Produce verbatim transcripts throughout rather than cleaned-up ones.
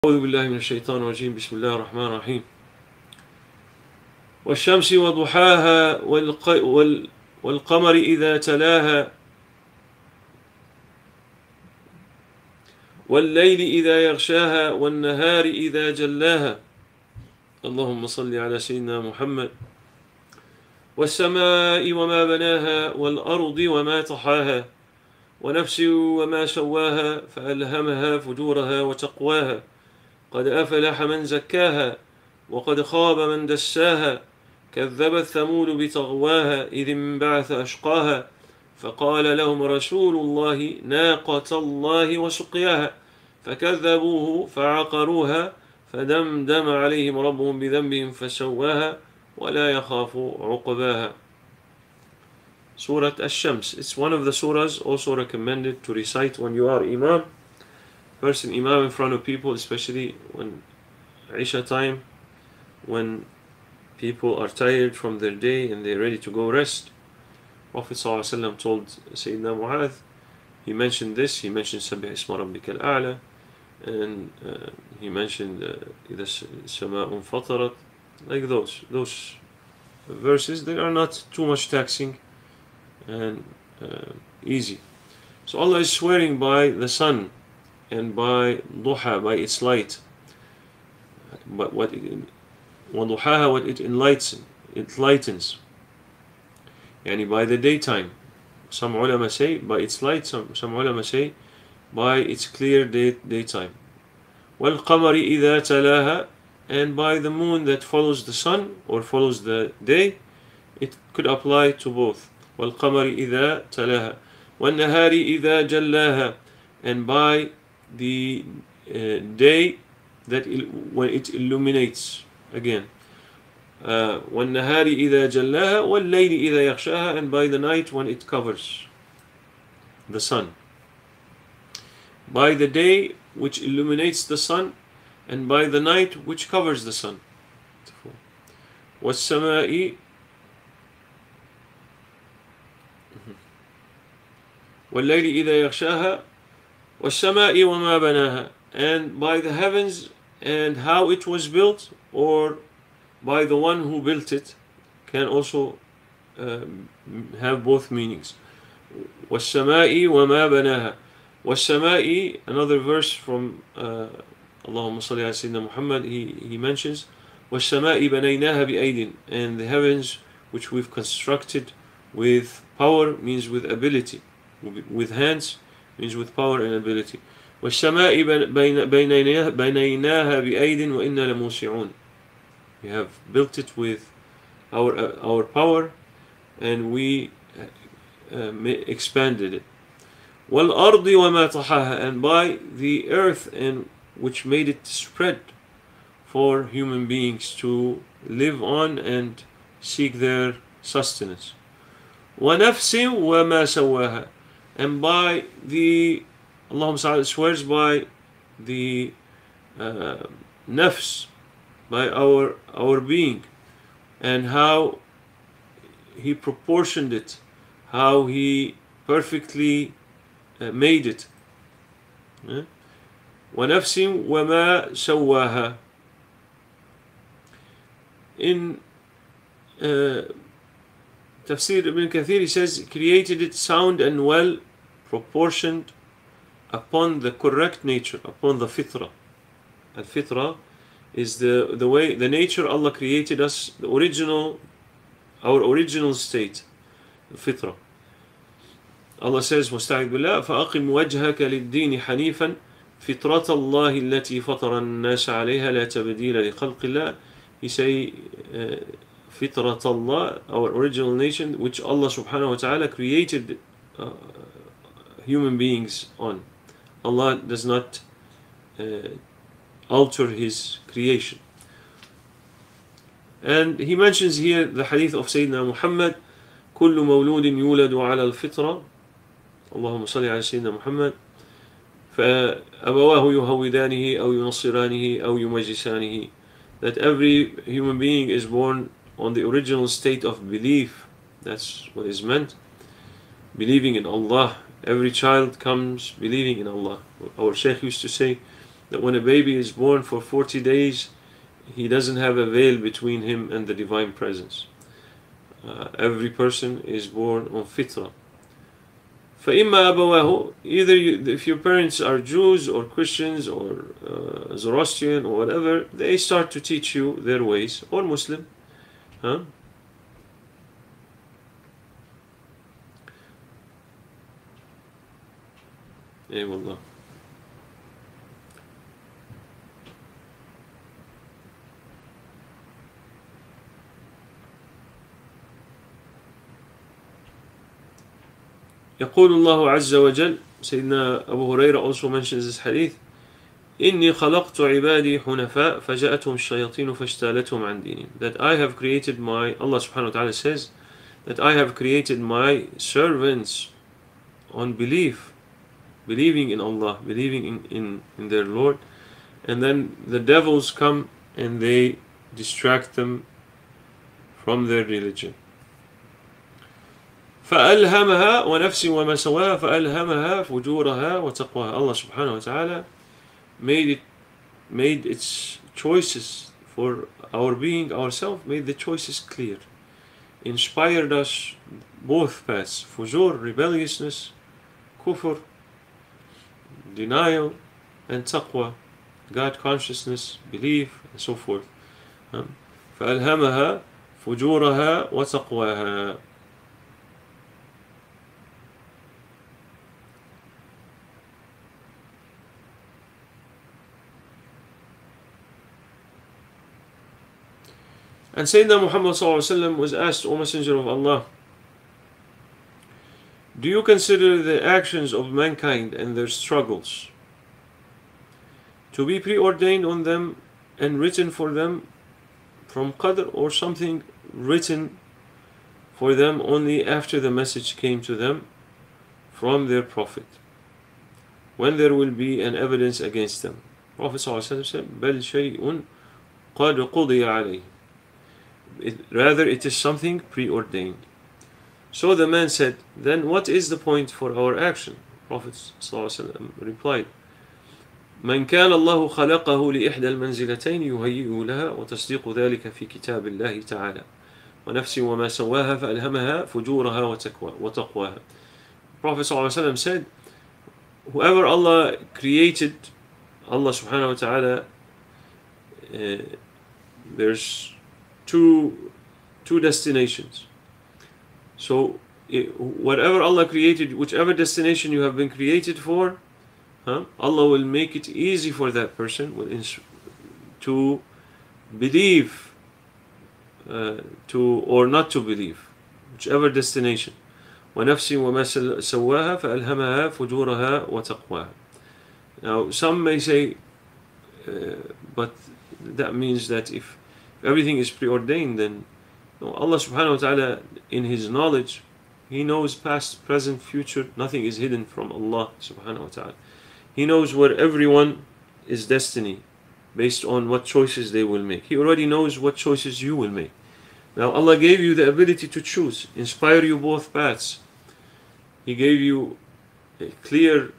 أعوذ بالله من الشيطان الرجيم. بسم الله الرحمن الرحيم. والشمس وضحاها والق... وال... والقمر إذا تلاها والليل إذا يغشاها والنهار إذا جلاها. اللهم صل على سيدنا محمد. والسماء وما بناها والأرض وما طحاها ونفس وما سواها فألهمها فجورها وتقواها. قد أفلح من زكاها وقد خاب من دساها. كذبت ثمود بطغواها إذ انبعث أشقاها فقال لهم رسول الله ناقة الله وسقياها فكذبوه فعقروها فدمدم عليهم ربهم بذنبهم فسواها ولا يخاف عقباها. Surah Ash-Shams. It's one of the surahs also recommended to recite when you are Imam. Person Imam in front of people, especially when Isha time, when people are tired from their day and they're ready to go rest. Prophet ﷺ told Sayyidina Mu'adh, he mentioned this, he mentioned Sabbih Isma Rabbika al-A'la, and uh, he mentioned إِذَا السَّمَاءُ انْفَطَرَتْ, like those, those verses that are not too much taxing and uh, easy. So Allah is swearing by the sun and by duha, by its light, but what it, وضحاها, what it enlightens, it lightens, yani by the daytime. Some ulama say by its light, some, some ulama say by its clear day, daytime. وَالْقَمَرِ إِذَا تَلَاهَا, and by the moon that follows the sun or follows the day. It could apply to both. وَالْقَمَرِ إِذَا تَلَاهَا وَالنَّهَارِ إِذَا جَلَّاهَا, and by the uh, day that il when it illuminates again. uh, وَالنَّهَارِ إِذَا جَلَّاهَا وَاللَّيْلِ إِذَا يَغْشَاهَا, and by the night when it covers the sun. By the day which illuminates the sun, and by the night which covers the sun. وَالسَّمَاءِ وَاللَّيْلِ إِذَا يَغْشَاهَا وَالسَّمَاءِ وَمَا بَنَاهَا, and by the heavens and how it was built, or by the one who built it, can also uh, have both meanings. وَالسَّمَاءِ وَمَا بَنَاهَا. وَالسَّمَاءِ, another verse from uh, Allahumma salli ala Sayyidina Muhammad, he, he mentions وَالسَّمَاءِ بَنَيْنَاهَا بِأَيْدٍ, and the heavens which we've constructed with power, means with ability, with hands, means with power and ability. وَالسَّمَاءِ بَنَيْنَاهَا بِأَيْدٍ وَإِنَّا لَمُوسِعُونَ, we have built it with our uh, our power, and we uh, expanded it. وَالْأَرْضِ وَمَا طَحَاهَا, and by the earth and which made it spread for human beings to live on and seek their sustenance. وَنَفْسٍ وَمَا سَوَّاهَا, and by the, Allah swears by the uh, nafs, by our our being, and how He proportioned it, how He perfectly uh, made it. yeah? وَنَفْسٍ وَمَا سَوَّاهَا. In uh, Tafsir Ibn Kathir, he says, created it sound and well proportioned upon the correct nature, upon the fitra. Al-fitra is the, the way, the nature Allah created us, the original, our original state, the fitra. Allah says, وَاسْتَعِذْ بِاللَّهِ فَأَقِمْ وَجْهَكَ لِلدِّينِ حَنِيفًا فِطْرَةَ اللَّهِ الَّتِي فَطَرَ النَّاسَ عَلَيْهَا لَا تَبْدِيلَ لِخَلْقِ اللَّهِ. He say, uh, فِطْرَةَ Allah, our original nation, which Allah subhanahu wa ta'ala created uh, human beings on. Allah does not uh, alter His creation. And he mentions here the hadith of Sayyidina Muhammad, كل مولود يولد على الفطرة, اللهم صل على سيدنا محمد, فأبواه يهودانه أو ينصرانه أو يمجسانه, that every human being is born on the original state of belief. That's what is meant, believing in Allah. Every child comes believing in Allah. Our Shaykh used to say, that when a baby is born for forty days, he doesn't have a veil between him and the Divine Presence. Uh, every person is born on fitra. فَإِمَّا أَبَوَاهُ, either you, if your parents are Jews or Christians or uh, Zoroastrian or whatever, they start to teach you their ways, or Muslim. Huh? أي والله. يقول الله عز وجل, Sayyidina Abu Huraira also mentions this hadith, إني خلقت عبادي حنفاء فجاءتهم الشياطين فاجتالتهم عن دينهم. That I have created my, Allah subhanahu wa ta'ala says, that I have created my servants on belief, believing in Allah, believing in, in, in their Lord, and then the devils come and they distract them from their religion. فألهمها ونفس وما سواها فألهمها فجورها وتقواها. Allah subhanahu wa ta'ala made it, made its choices for our being, ourselves, made the choices clear, inspired us both paths, fujur, rebelliousness, kufr, denial, and taqwa, God consciousness, belief, and so forth. فألهمها فجورها وتقواها. And Sayyidina Muhammad ﷺ was asked, O Messenger of Allah, do you consider the actions of mankind and their struggles to be preordained on them and written for them from Qadr, or something written for them only after the message came to them from their Prophet, when there will be an evidence against them? Prophet ﷺ said, بَلْ شَيْءٌ قَدْ قُضِيَ عَلَيْهِ. It, rather, it is something preordained. So the man said, then what is the point for our action? Prophet ﷺ replied, من كان الله خلقه لإحدى المنزلتين يهيئ لها وتصديق ذلك في كتاب الله تعالى ونفس وما سواها فألهمها فجورها وتقواها. Prophet ﷺ said, whoever Allah created, Allah subhanahu wa ta'ala, uh, there's two two destinations. So it, whatever Allah created, whichever destination you have been created for, huh, Allah will make it easy for that person to believe, uh, to or not to believe, whichever destination. وَنَفْسٍ وَمَا سَوَّاهَا فَأَلْهَمَهَا فُجُورَهَا وَتَقْوَاهَا. Now some may say, uh, but that means that if everything is preordained, then no, Allah subhanahu wa ta'ala, in His knowledge, He knows past, present, future. Nothing is hidden from Allah subhanahu wa ta'ala. He knows where everyone is destiny based on what choices they will make. He already knows what choices you will make. Now Allah gave you the ability to choose, inspire you both paths. He gave you a clear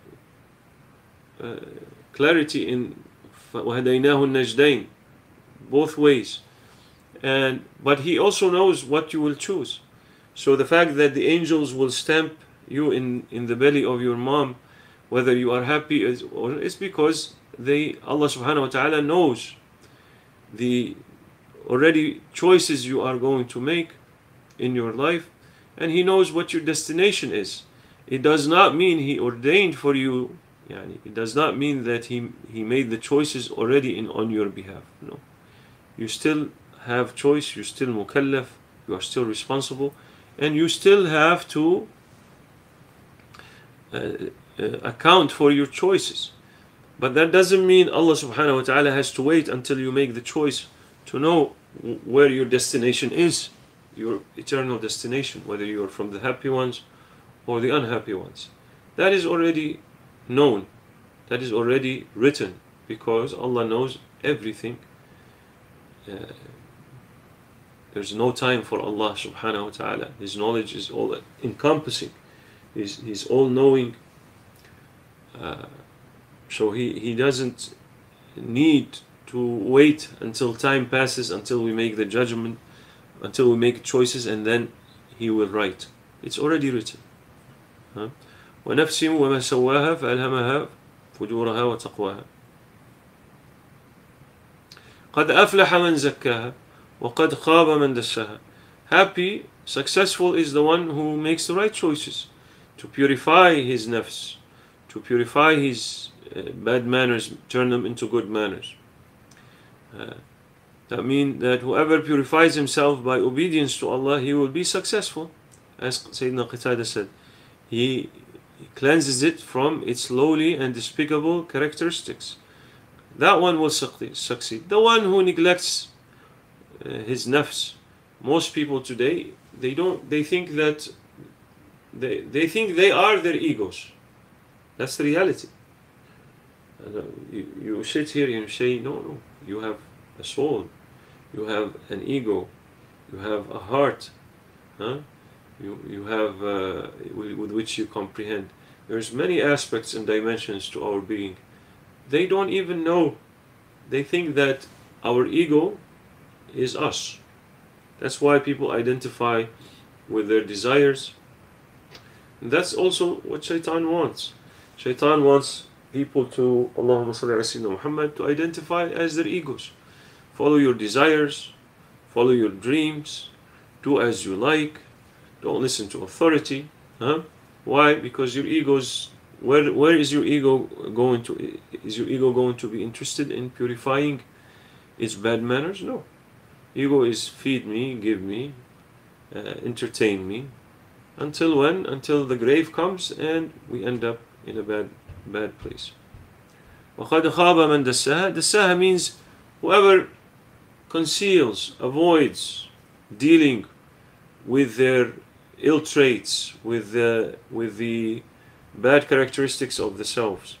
uh, clarity in وَهَدَيْنَاهُ النَّجْدَيْنِ, both ways. And but He also knows what you will choose. So the fact that the angels will stamp you in, in the belly of your mom, whether you are happy or it's because they, Allah subhanahu wa ta'ala knows the already choices you are going to make in your life, and He knows what your destination is. It does not mean He ordained for you, yani, it does not mean that He He made the choices already in on your behalf. No. You still have choice, you're still mukallaf, you are still responsible, and you still have to uh, uh, account for your choices. But that doesn't mean Allah subhanahu wa ta'ala has to wait until you make the choice to know where your destination is, your eternal destination, whether you are from the happy ones or the unhappy ones. That is already known, that is already written, because Allah knows everything. Uh, there's no time for Allah subhanahu wa ta'ala. His knowledge is all encompassing. He's, he's all knowing. Uh, So he, he doesn't need to wait until time passes, until we make the judgment, until we make choices, and then he will write. It's already written. huh? ونفس وما سواها فألهمها فجورها وتقواها قد أفلح من زكاها وقد خاب من دساها. Happy, successful is the one who makes the right choices to purify his nafs, to purify his uh, bad manners, turn them into good manners. Uh, that means that whoever purifies himself by obedience to Allah, he will be successful. As Sayyidina Qatada said, he cleanses it from its lowly and despicable characteristics. That one will succeed. The one who neglects uh, his nafs, most people today, they don't. They think that they they think they are their egos. That's the reality. And, uh, you, you sit here and you say, no, no. You have a soul. You have an ego. You have a heart. Huh? You you have uh, with, with which you comprehend. There's many aspects and dimensions to our being. They don't even know. They think that our ego is us. That's why people identify with their desires. And that's also what Shaitan wants. Shaitan wants people to, Allahumma salli ala Sayyidina Muhammad, to identify as their egos. Follow your desires, follow your dreams, do as you like, don't listen to authority. Huh? Why? Because your ego's Where where is your ego going to? Is your ego going to be interested in purifying its bad manners? No. Ego is feed me, give me, uh, entertain me. Until when? Until the grave comes and we end up in a bad bad place. وَقَدْ خَابَ مَنْ دَسَّاهَا. Dassaha means whoever conceals, avoids dealing with their ill traits, with the with the bad characteristics of the selves.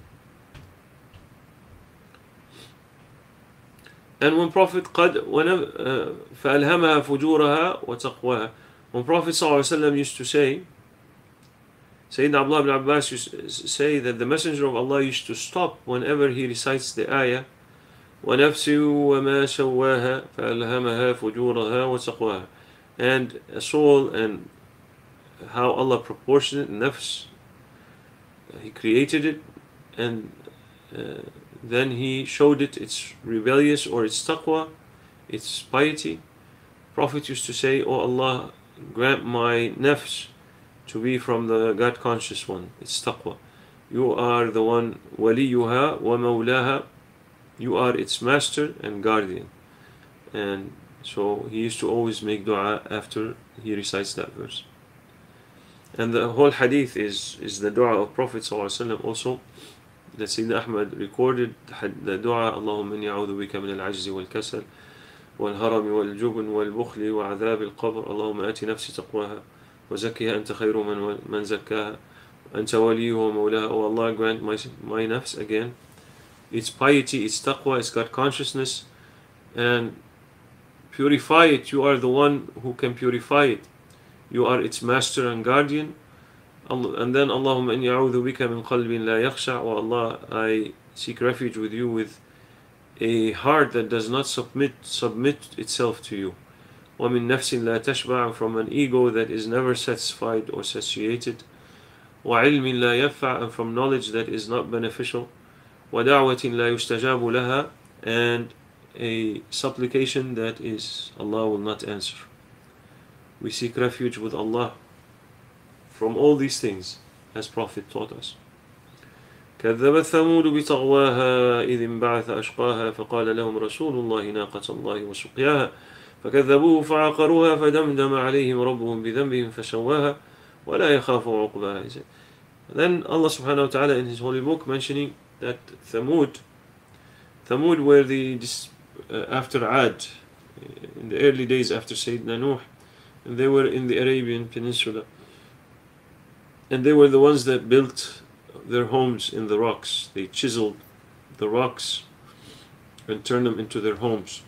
And when Prophet قد فألهمها فجورها وتقواها, when Prophet ﷺ used to say, Sayyidina Abdullah ibn Abbas used to say that the Messenger of Allah used to stop whenever he recites the ayah, وَنَفْسِ وَمَا سَوَّاهَا فَأَلْهَمَهَا فُجُورَهَا وَتَقْوَاهَا. And a soul and how Allah proportioned it, nafs, He created it, and uh, then He showed it its rebellious or its taqwa, its piety. Prophet used to say, "Oh Allah, grant my nafs to be from the God conscious one, its taqwa. You are the one, waliyuha wa mawlaha. You are its master and guardian." And so he used to always make dua after he recites that verse. And the whole hadith is, is the dua of Prophet ﷺ also, that Sayyidina Ahmad recorded the dua, Allahumma inni a'udhu bika min al-ajzi wal-kasal wal-harami wal-jubn wal-bukhli wa adhab al-qabr. Allahumma ati nafsi taqwaha wa zakkiha anta khayru man, man zakkaha anta waliyuha wa mawlaha. Oh Allah, grant my, my nafs again its piety, its taqwa, its God consciousness, and purify it. You are the one who can purify it. You are its master and guardian. And then Allahumma inni a'udhu bika min qalbin la yakhsha'. Oh Allah, I seek refuge with you with a heart that does not submit submit itself to you. Wa min nafsin la tashba'. From an ego that is never satisfied or satiated. Wa ilmin la yaf'a'. And from knowledge that is not beneficial. Wa da'watin la yustajabu laha. And a supplication that is Allah will not answer. We seek refuge with Allah from all these things, as Prophet taught us. كذبت ثمود بطغواها إذ انبعث أشقاها فقال لهم رسول الله ناقة الله وسقياها فكذبوه فعقروها فدمدم عليهم ربهم بذنبهم فسواها ولا يخاف عقباها. Then Allah subhanahu wa ta'ala in His holy book mentioning that Thamud, Thamud were the uh, after Ad, in the early days after Sayyidina Nuh, and they were in the Arabian Peninsula, and they were the ones that built their homes in the rocks. They chiseled the rocks and turned them into their homes.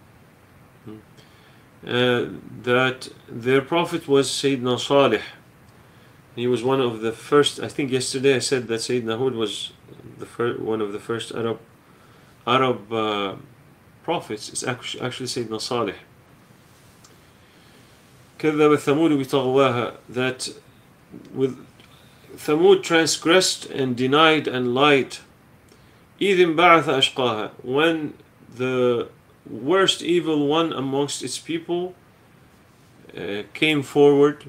Uh, that their prophet was Sayyidina Salih. He was one of the first. I think yesterday I said that Sayyidina Hud was the fir- one of the first Arab Arab uh, prophets is actually, actually Sayyidina Salih. كذب ثمود بطغواها, that with Thamud transgressed and denied and lied. إذ انبعث أشقاها, when the worst evil one amongst its people uh, came forward,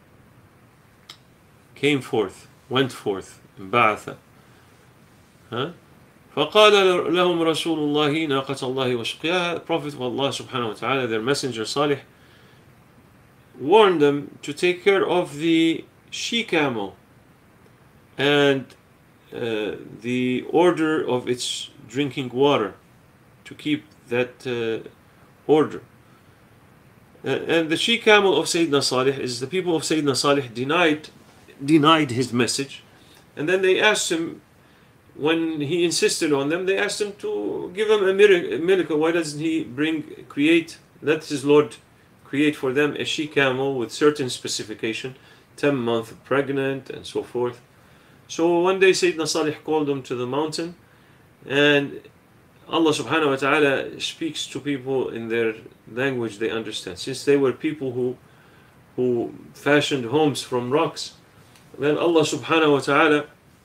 came forth, went forth. انبعث. Huh? فقال لهم رسول الله ناقة الله وسقياها. Prophet of Allah subhanahu wa ta'ala, their messenger Salih, warned them to take care of the she-camel and uh, the order of its drinking water, to keep that uh, order. Uh, and the she-camel of Sayyidina Salih is the people of Sayyidina Salih denied, denied his message, and then they asked him, when he insisted on them, they asked him to give him a miracle. Why doesn't he bring, create, let his Lord create for them a she-camel with certain specification, ten months pregnant and so forth. So one day Sayyidina Salih called them to the mountain, and Allah subhanahu wa ta'ala speaks to people in their language they understand. Since they were people who who fashioned homes from rocks, then Allah subhanahu wa ta'ala,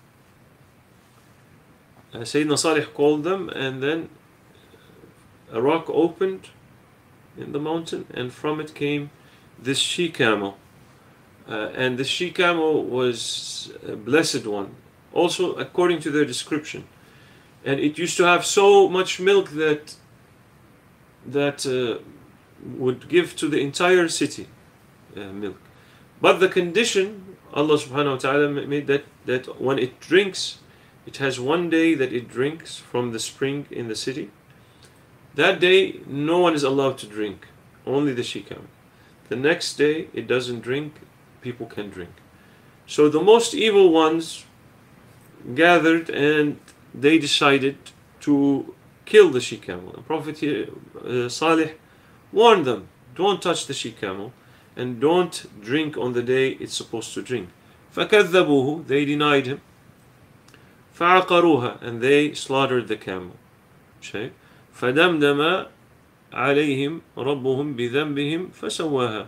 uh, Sayyidina Salih called them, and then a rock opened in the mountain, and from it came this she-camel. Uh, and the she-camel was a blessed one, also according to their description. And it used to have so much milk that that uh, would give to the entire city uh, milk. But the condition, Allah subhanahu wa ta'ala made that, that when it drinks, it has one day that it drinks from the spring in the city. That day, no one is allowed to drink, only the she-camel. The next day, it doesn't drink, people can drink. So the most evil ones gathered, and they decided to kill the she-camel. And Prophet uh, Salih warned them, don't touch the she-camel, and don't drink on the day it's supposed to drink. فَكَذَّبُوهُ, they denied him. فَعَقَرُوهَا, and they slaughtered the camel. Okay. فَدَمْدَمَ عَلَيْهِمْ رَبُّهُمْ بِذَنْبِهِمْ فَسَوَّاهَا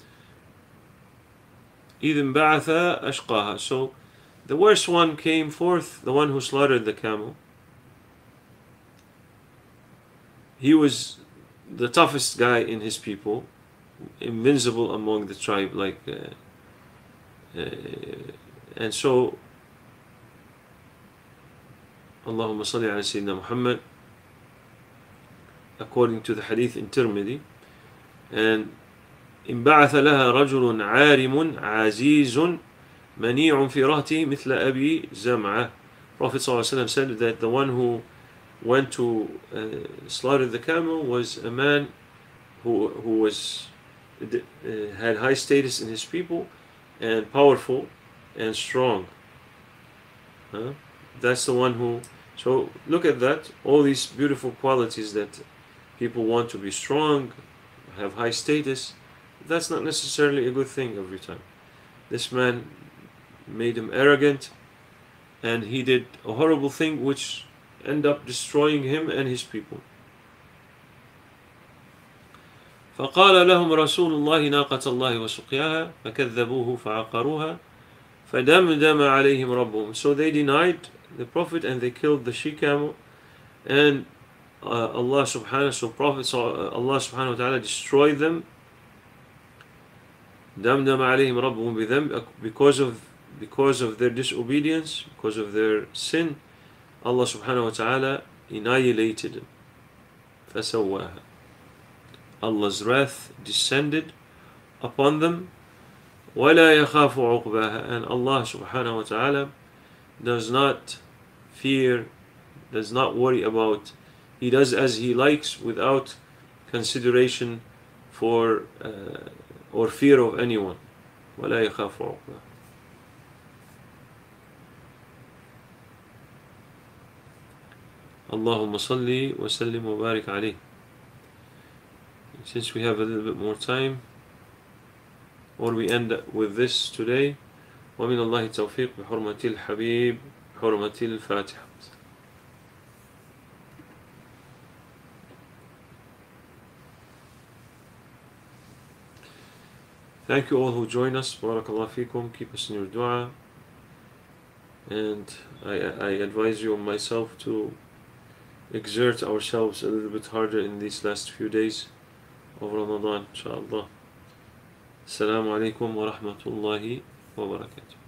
إِذْ انبَعَثَ أَشْقَاهَا. So the worst one came forth, the one who slaughtered the camel. He was the toughest guy in his people, invincible among the tribe, like uh, uh, and so Allahumma salli ala Sayyidina Muhammad, according to the hadith in Tirmidhi. And انبعث لها رجل عارم عزيز منيع في رهته مثل أبي زمعة. Prophet ﷺ said that the one who went to uh, slaughter the camel was a man who who was uh, had high status in his people, and powerful and strong. Huh? That's the one who. So look at that, all these beautiful qualities that people want to be strong, have high status. That's not necessarily a good thing every time. This man made him arrogant, and he did a horrible thing which ended up destroying him and his people. فقال لهم رسول الله ناقة الله وسقياها فكذبوه فعقروها فدمدم عليهم ربهم. So they denied the Prophet and they killed the she-camel, and uh, Allah subhanahu so Prophet saw, uh, Allah subhanahu wa ta'ala destroyed them. دمدم عليهم ربهم بذنب, because of because of their disobedience, because of their sin, Allah subhanahu wa ta'ala annihilated them. فسواها. Allah's wrath descended upon them. ولا يخاف عقباها, and Allah subhanahu wa ta'ala does not fear, does not worry about, He does as He likes without consideration for uh, or fear of anyone. ولا يخاف عقباها. اللهم صل وسلم وبارك عليه. Since we have a little bit more time, or we end with this today. ومن الله التوفيق بحرمة الحبيب بحرمة الفاتحة. Thank you all who join us. Barakallah fikum. Keep us in your dua. And I, I advise you and myself to exert ourselves a little bit harder in these last few days of Ramadan, inshallah. Assalamu alaikum wa rahmatullahi wa barakatuh.